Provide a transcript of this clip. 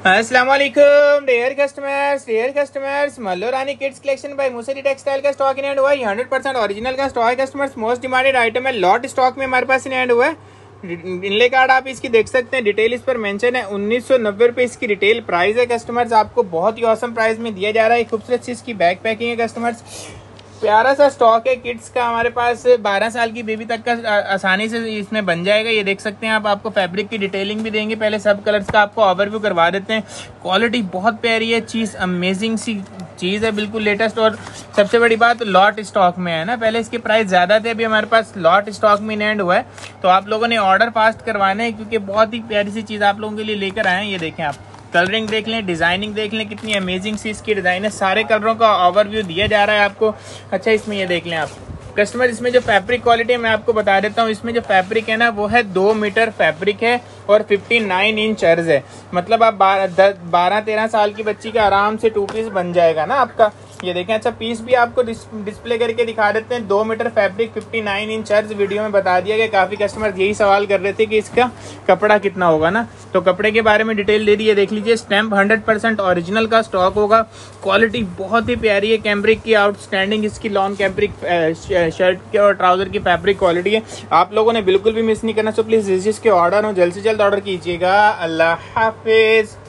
अस्सलाम वालेकुम dear customers मल्लो रानी किड्स कलेक्शन बाय मुसरी टेक्सटाइल का स्टॉक इन हैंड हुआ है। 100% ओरिजिनल का स्टॉक है कस्टमर्स। मोस्ट डिमांडेड आइटम है, लॉट स्टॉक में हमारे पास इन हैंड हुआ है। इनले कार्ड आप इसकी देख सकते हैं, डिटेल इस पर मेंशन है। 1990 रुपये इसकी रिटेल प्राइस है कस्टमर्स। आपको बहुत ही औसम प्राइस में दिया जा रहा है। खूबसूरत सी इसकी बैक पैकिंग है कस्टमर्स। प्यारा सा स्टॉक है किड्स का, हमारे पास 12 साल की बेबी तक का आसानी से इसमें बन जाएगा। ये देख सकते हैं आप। आपको फैब्रिक की डिटेलिंग भी देंगे, पहले सब कलर्स का आपको ओवरव्यू करवा देते हैं। क्वालिटी बहुत प्यारी है, चीज़ अमेजिंग सी चीज़ है, बिल्कुल लेटेस्ट। और सबसे बड़ी बात, लॉट स्टॉक में है ना। पहले इसके प्राइस ज़्यादा थे, अभी हमारे पास लॉट स्टॉक में इन हैंड हुआ है। तो आप लोगों ने ऑर्डर फास्ट करवाना है, क्योंकि बहुत ही प्यारी सी चीज़ आप लोगों के लिए लेकर आए हैं। ये देखें आप, कलरिंग देख लें, डिजाइनिंग देख लें, कितनी अमेजिंग सी इसकी डिजाइन है। सारे कलरों का ओवरव्यू दिया जा रहा है आपको। अच्छा, इसमें ये देख लें आप कस्टमर, इसमें जो फैब्रिक क्वालिटी है मैं आपको बता देता हूँ। इसमें जो फैब्रिक है ना, वो है 2 मीटर फैब्रिक है और 59 इंच अर्ज है। मतलब आप 12-13 साल की बच्ची का आराम से 2 पीस बन जाएगा ना आपका। ये देखें। अच्छा, पीस भी आपको डिस्प्ले करके दिखा देते हैं। 2 मीटर फैब्रिक, 59 इंच अर्ज। वीडियो में बता दिया गया। काफी कस्टमर यही सवाल कर रहे थे कि इसका कपड़ा कितना होगा ना, तो कपड़े के बारे में डिटेल दे दी है, देख लीजिए। स्टैम्प 100% ओरिजिनल का स्टॉक होगा। क्वालिटी बहुत ही प्यारी है, कैम्ब्रिक की आउटस्टैंडिंग इसकी लॉन कैम्ब्रिक शर्ट के और ट्राउजर की फैब्रिक क्वालिटी है। आप लोगों ने बिल्कुल भी मिस नहीं करना। सो प्लीज जिसके ऑर्डर हो जल्द से जल्द ऑर्डर कीजिएगा। अल्लाह हाफिज।